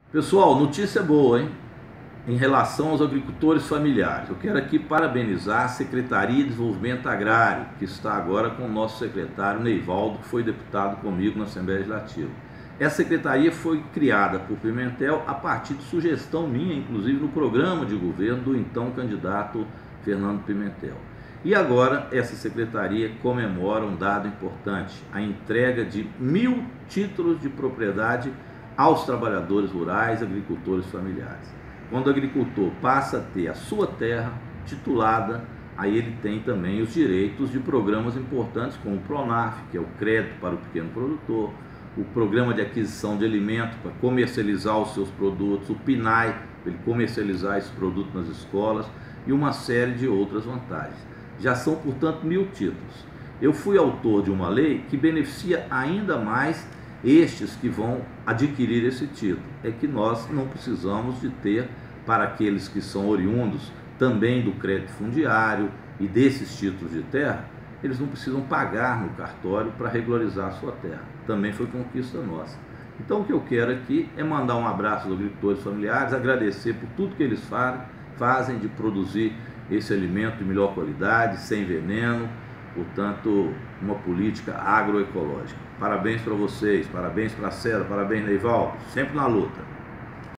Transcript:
Pessoal, notícia boa, hein? Em relação aos agricultores familiares. Eu quero aqui parabenizar a Secretaria de Desenvolvimento Agrário, que está agora com o nosso secretário Neivaldo, que foi deputado comigo na Assembleia Legislativa. Essa secretaria foi criada por Pimentel a partir de sugestão minha, inclusive no programa de governo do então candidato Fernando Pimentel. E agora essa secretaria comemora um dado importante, a entrega de 1000 títulos de propriedade aos trabalhadores rurais, agricultores familiares. Quando o agricultor passa a ter a sua terra titulada, aí ele tem também os direitos de programas importantes como o PRONAF, que é o crédito para o pequeno produtor, o programa de aquisição de alimentos para comercializar os seus produtos, o PNAE, para ele comercializar esse produto nas escolas e uma série de outras vantagens. Já são, portanto, 1000 títulos. Eu fui autor de uma lei que beneficia ainda mais estes que vão adquirir esse título. É que nós não precisamos de ter, para aqueles que são oriundos também do crédito fundiário e desses títulos de terra, eles não precisam pagar no cartório para regularizar a sua terra. Também foi conquista nossa. Então o que eu quero aqui é mandar um abraço aos agricultores familiares, agradecer por tudo que eles fazem de produzir esse alimento de melhor qualidade, sem veneno, portanto, uma política agroecológica. Parabéns para vocês, parabéns para a Cera, parabéns, Neivaldo, sempre na luta.